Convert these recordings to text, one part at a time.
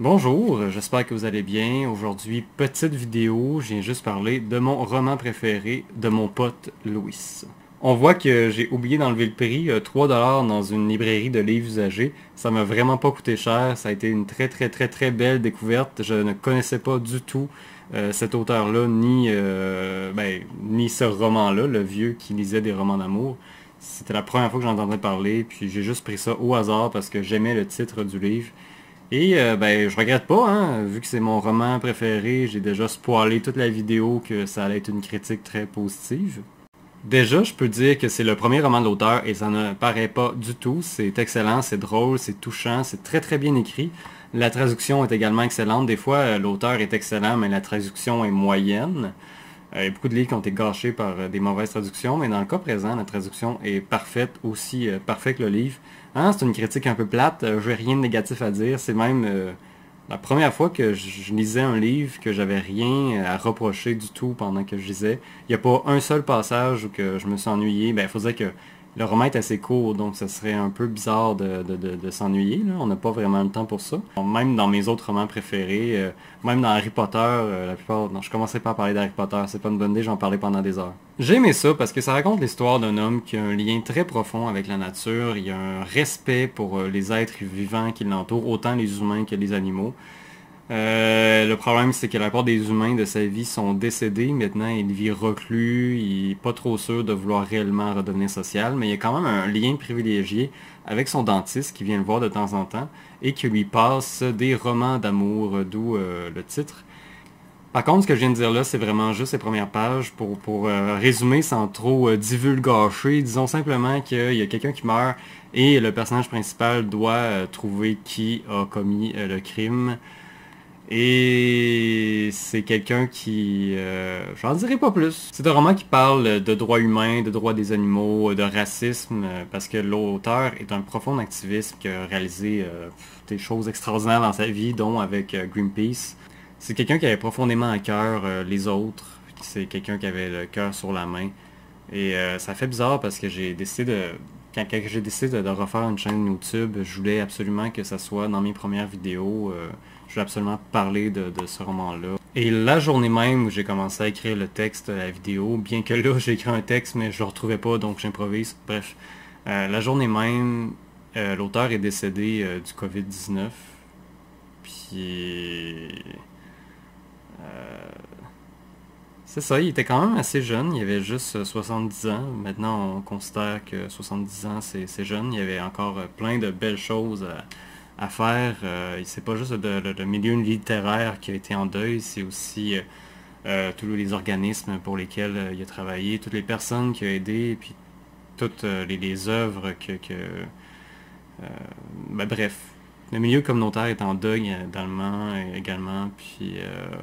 Bonjour, j'espère que vous allez bien. Aujourd'hui, petite vidéo, je viens juste parler de mon roman préféré de mon pote Louis. On voit que j'ai oublié d'enlever le prix, 3$ dans une librairie de livres usagés. Ça m'a vraiment pas coûté cher, ça a été une très belle découverte. Je ne connaissais pas du tout cet auteur-là, ni ce roman-là, le vieux qui lisait des romans d'amour. C'était la première fois que j'en entendais parler, puis j'ai juste pris ça au hasard parce que j'aimais le titre du livre. Et je regrette pas, hein, vu que c'est mon roman préféré, j'ai déjà spoilé toute la vidéo que ça allait être une critique très positive. Déjà, je peux dire que c'est le premier roman de l'auteur et ça ne paraît pas du tout. C'est excellent, c'est drôle, c'est touchant, c'est très bien écrit. La traduction est également excellente. Des fois, l'auteur est excellent, mais la traduction est moyenne. Il y a beaucoup de livres qui ont été gâchés par des mauvaises traductions, mais dans le cas présent, la traduction est parfaite, aussi parfaite que le livre. Hein, c'est une critique un peu plate, je n'ai rien de négatif à dire. C'est même la première fois que je lisais un livre que j'avais rien à reprocher du tout pendant que je lisais. Il n'y a pas un seul passage où que je me suis ennuyé. Ben, il faut dire que le roman est assez court, donc ça serait un peu bizarre de s'ennuyer, là. On n'a pas vraiment le temps pour ça. Même dans mes autres romans préférés, même dans Harry Potter, la plupart... Non, je commençais pas à parler d'Harry Potter, c'est pas une bonne idée, j'en parlais pendant des heures. J'ai aimé ça parce que ça raconte l'histoire d'un homme qui a un lien très profond avec la nature. Il y a un respect pour les êtres vivants qui l'entourent, autant les humains que les animaux. Le problème, c'est que la plupart des humains de sa vie sont décédés. Maintenant, il vit reclus, il n'est pas trop sûr de vouloir réellement redevenir social, mais il y a quand même un lien privilégié avec son dentiste qui vient le voir de temps en temps et qui lui passe des romans d'amour, d'où le titre. Par contre, ce que je viens de dire là, c'est vraiment juste les premières pages pour résumer sans trop divulgacher. Disons simplement qu'il y a quelqu'un qui meurt et le personnage principal doit trouver qui a commis le crime. Et c'est quelqu'un qui... j'en dirai pas plus. C'est un roman qui parle de droits humains, de droits des animaux, de racisme, parce que l'auteur est un profond activiste qui a réalisé des choses extraordinaires dans sa vie, dont avec Greenpeace. C'est quelqu'un qui avait profondément à cœur les autres. C'est quelqu'un qui avait le cœur sur la main. Et ça fait bizarre parce que j'ai décidé de... Quand j'ai décidé de refaire une chaîne YouTube, je voulais absolument que ça soit dans mes premières vidéos. Je voulais absolument parler de ce roman-là. Et la journée même où j'ai commencé à écrire le texte de la vidéo, bien que là j'ai écrit un texte mais je le retrouvais pas donc j'improvise. Bref, la journée même, l'auteur est décédé du Covid-19. Puis... c'est ça, il était quand même assez jeune, il avait juste 70 ans. Maintenant, on considère que 70 ans, c'est jeune. Il y avait encore plein de belles choses à faire. C'est pas juste le milieu littéraire qui a été en deuil, c'est aussi tous les organismes pour lesquels il a travaillé, toutes les personnes qu'il a aidées, puis toutes les œuvres bref. Le milieu communautaire est en deuil également, puis...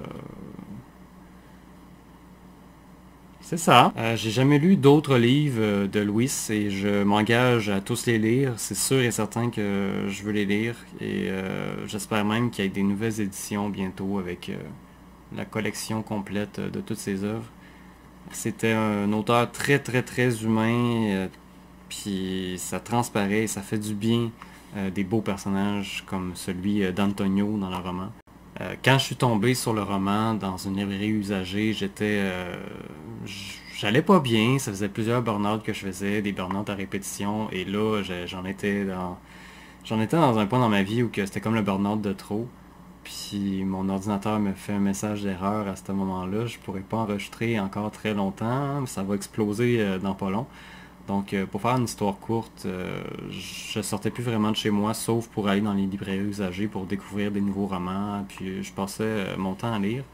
c'est ça. J'ai jamais lu d'autres livres de Louis et je m'engage à tous les lire. C'est sûr et certain que je veux les lire et j'espère même qu'il y ait des nouvelles éditions bientôt avec la collection complète de toutes ses œuvres. C'était un auteur très humain, puis ça transparaît, ça fait du bien des beaux personnages comme celui d'Antonio dans le roman. Quand je suis tombé sur le roman dans une librairie usagée, j'allais pas bien, ça faisait plusieurs burn-out que je faisais, des burn-out à répétition, et là, j'en étais dans un point dans ma vie où c'était comme le burn-out de trop, puis mon ordinateur me fait un message d'erreur à ce moment-là, je pourrais pas enregistrer encore très longtemps, ça va exploser dans pas long. Donc, pour faire une histoire courte, je sortais plus vraiment de chez moi, sauf pour aller dans les librairies usagées pour découvrir des nouveaux romans. Puis, je passais mon temps à lire.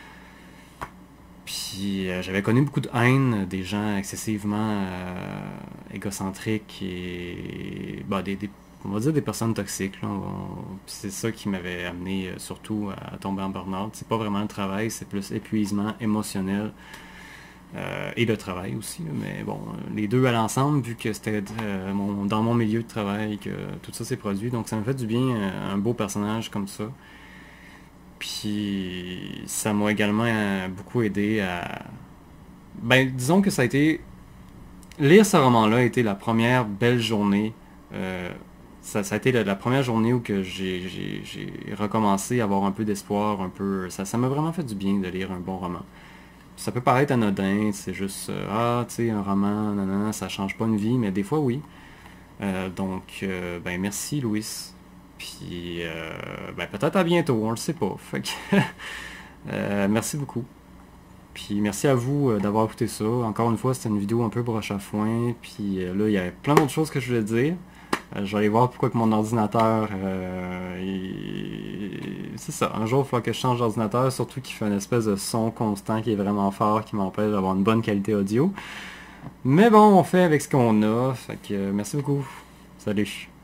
Puis, j'avais connu beaucoup de haine, des gens excessivement égocentriques et on va dire des personnes toxiques, là. C'est ça qui m'avait amené surtout à tomber en burn-out. C'est pas vraiment le travail, c'est plus épuisement émotionnel. Et le travail aussi, mais bon, les deux à l'ensemble, vu que c'était dans mon milieu de travail que tout ça s'est produit, donc ça m'a fait du bien, un beau personnage comme ça. Puis ça m'a également beaucoup aidé à... Ben, disons que ça a été... Lire ce roman-là a été la première belle journée ça a été la première journée où que j'ai recommencé à avoir un peu d'espoir, un peu. Ça m'a vraiment fait du bien de lire un bon roman. Ça peut paraître anodin, c'est juste ah, tu sais, un roman, nanana, ça change pas une vie, mais des fois oui. Ben merci Louis. Puis ben peut-être à bientôt, on le sait pas. Fait que merci beaucoup. Puis merci à vous d'avoir écouté ça. Encore une fois, c'était une vidéo un peu broche à foin. Puis là, il y avait plein d'autres choses que je voulais dire. Je vais aller voir pourquoi que mon ordinateur... C'est ça, un jour il faut que je change d'ordinateur, surtout qu'il fait une espèce de son constant qui est vraiment fort, qui m'empêche d'avoir une bonne qualité audio. Mais bon, on fait avec ce qu'on a. Fait que merci beaucoup. Salut.